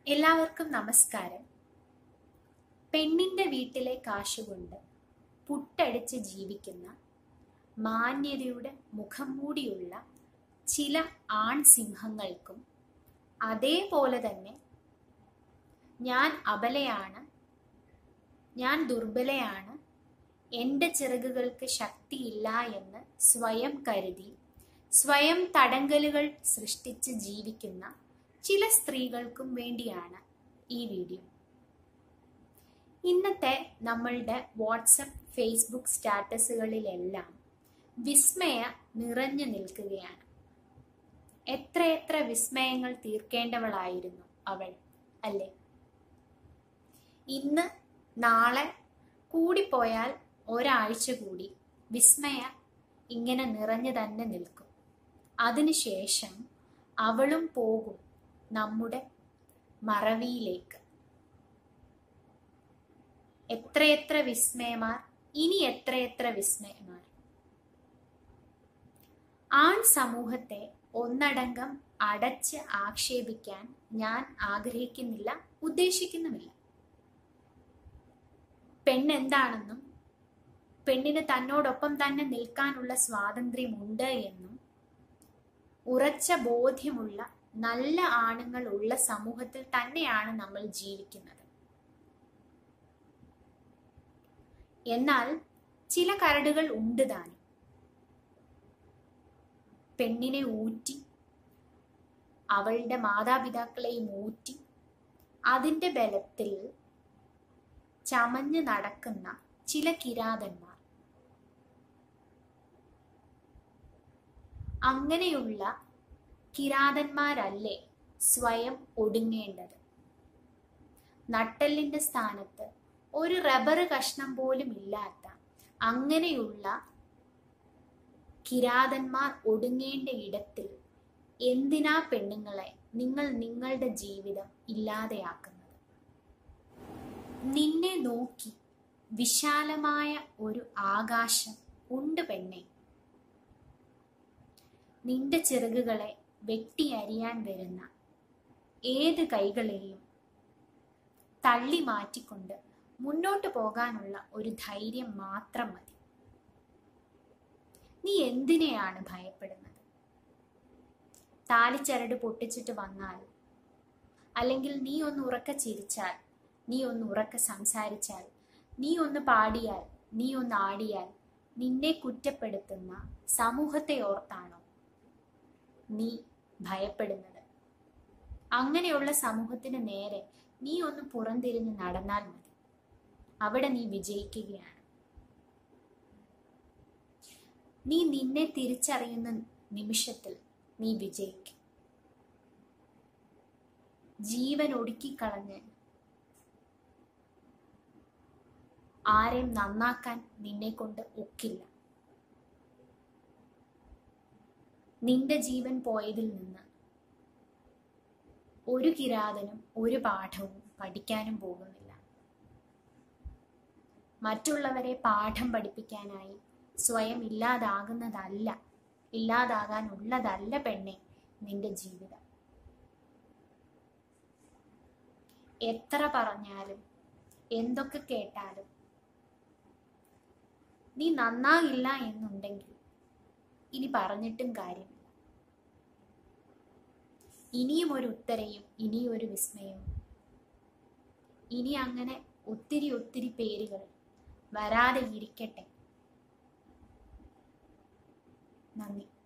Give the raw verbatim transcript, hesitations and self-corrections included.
എല്ലാവർക്കും നമസ്കാരം. പെണ്ണിന്റെ വീട്ടിലെ കാശുകൊണ്ട് പുട്ടടിച്ച് ജീവിക്കുന്ന മാന്യതയുടെ മുഖം മൂടിയുള്ള ചില ആൺസിംഹങ്ങൾക്കും അതേപോലെ തന്നെ ഞാൻ അബലയാണ്, ഞാൻ ദുർബലയാണ്, എൻ്റെ ചിറകുകൾക്ക് ശക്തിയില്ല എന്ന് സ്വയം കരുതി സ്വയം തടങ്കലുകൾ സൃഷ്ടിച്ച് ജീവിക്കുന്ന ചില സ്ത്രീകൾക്കും വേണ്ടിയാണ് ഈ വീഡിയോ. ഇന്നത്തെ നമ്മളുടെ വാട്സപ്പ്, ഫേസ്ബുക്ക് സ്റ്റാറ്റസുകളിലെല്ലാം വിസ്മയ നിറഞ്ഞു നിൽക്കുകയാണ്. എത്രയെത്ര വിസ്മയങ്ങൾ തീർക്കേണ്ടവളായിരുന്നു അവൾ, അല്ലേ? ഇന്ന് നാളെ കൂടിപ്പോയാൽ ഒരാഴ്ച കൂടി വിസ്മയ ഇങ്ങനെ നിറഞ്ഞു തന്നെ നിൽക്കും. അതിനുശേഷം അവളും പോകും നമ്മുടെ മറവിയിലേക്ക്. എത്രയെത്ര വിസ്മയമാർ, ഇനി എത്രയെത്ര വിസ്മയമാർ. ആൺ സമൂഹത്തെ ഒന്നടങ്കം അടച്ച് ആക്ഷേപിക്കാൻ ഞാൻ ആഗ്രഹിക്കുന്നില്ല, ഉദ്ദേശിക്കുന്നുമില്ല. പെണ്ണെന്താണെന്നും പെണ്ണിന് തന്നോടൊപ്പം തന്നെ നിൽക്കാനുള്ള സ്വാതന്ത്ര്യമുണ്ട് എന്നും ഉറച്ച ബോധ്യമുള്ള നല്ല ആണുങ്ങൾ ഉള്ള സമൂഹത്തിൽ തന്നെയാണ് നമ്മൾ ജീവിക്കുന്നത്. എന്നാൽ ചില കരടുകൾ ഉണ്ട് താനും. പെണ്ണിനെ ഊറ്റി, അവളുടെ മാതാപിതാക്കളെയും ഊറ്റി, അതിൻ്റെ ബലത്തിൽ ചമഞ്ഞ് നടക്കുന്ന ചില കിരാതന്മാർ. അങ്ങനെയുള്ള കിരാതന്മാരല്ലേ സ്വയം ഒടുങ്ങേണ്ടത്? നട്ടെല്ലിന്റെ സ്ഥാനത്ത് ഒരു റബ്ബർ കഷ്ണം പോലും ഇല്ലാത്ത അങ്ങനെയുള്ള കിരാതന്മാർ ഒടുങ്ങേണ്ട ഇടത്തിൽ എന്തിനാ പെണ്ണുങ്ങളെ നിങ്ങൾ നിങ്ങളുടെ ജീവിതം ഇല്ലാതെയാക്കുന്നത്? നിന്നെ നോക്കി വിശാലമായ ഒരു ആകാശം ഉണ്ട് പെണ്ണെ. നിന്റെ ചിറകുകളെ വെട്ടിയരിയാൻ വരുന്ന ഏത് കൈകളെയും തള്ളി മാറ്റിക്കൊണ്ട് മുന്നോട്ട് പോകാനുള്ള ഒരു ധൈര്യം മാത്രം മതി. നീ എന്തിനെയാണ് ഭയപ്പെടുന്നത്? താലിച്ചരട് പൊട്ടിച്ചിട്ട് വന്നാൽ, അല്ലെങ്കിൽ നീ ഒന്ന് ഉറക്കെ ചിരിച്ചാൽ, നീ ഒന്ന് ഉറക്കെ സംസാരിച്ചാൽ, നീ ഒന്ന് പാടിയാൽ, നീ ഒന്ന് ആടിയാൽ നിന്നെ കുറ്റപ്പെടുത്തുന്ന സമൂഹത്തെ ഓർത്താണോ നീ ഭയപ്പെടുന്നത്? അങ്ങനെയുള്ള സമൂഹത്തിന് നേരെ നീ ഒന്ന് പുറംതിരിഞ്ഞ് നടന്നാൽ മതി, അവിടെ നീ വിജയിക്കുകയാണ്. നീ നിന്നെ തിരിച്ചറിയുന്ന നിമിഷത്തിൽ നീ വിജയിക്കും. ജീവൻ ഒടുക്കിക്കളഞ്ഞ് ആരെയും നന്നാക്കാൻ നിന്നെ കൊണ്ട് ഒക്കില്ല. നിന്റെ ജീവൻ പോയതിൽ നിന്ന് ഒരു കിരാതനും ഒരു പാഠവും പഠിക്കാനും പോകുന്നില്ല. മറ്റുള്ളവരെ പാഠം പഠിപ്പിക്കാനായി സ്വയം ഇല്ലാതാകുന്നതല്ല, ഇല്ലാതാകാനുള്ളതല്ല പെണ്ണെ നിന്റെ ജീവിതം. എത്ര പറഞ്ഞാലും എന്തൊക്കെ കേട്ടാലും നീ നന്നാകില്ല എന്നുണ്ടെങ്കിൽ ഇനി പറഞ്ഞിട്ടും കാര്യമില്ല. ഇനിയും ഒരു ഉത്തരയും ഇനിയും ഒരു വിസ്മയവും. ഇനി അങ്ങനെ ഒത്തിരി ഒത്തിരി പേരുകൾ വരാതെ ഇരിക്കട്ടെ. നന്ദി.